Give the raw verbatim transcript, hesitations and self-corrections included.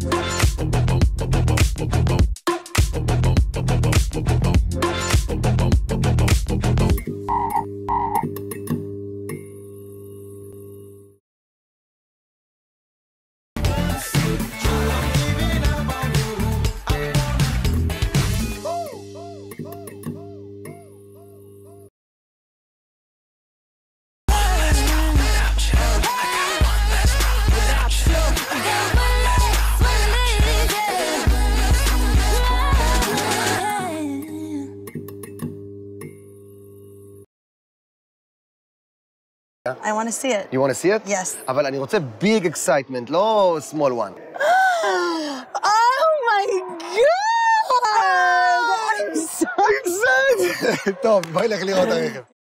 I want to see it. You want to see it? Yes. אבל אני רוצה big excitement, לא small one. Oh my god! I'm so excited! טוב, בואי לך לראות הרכב.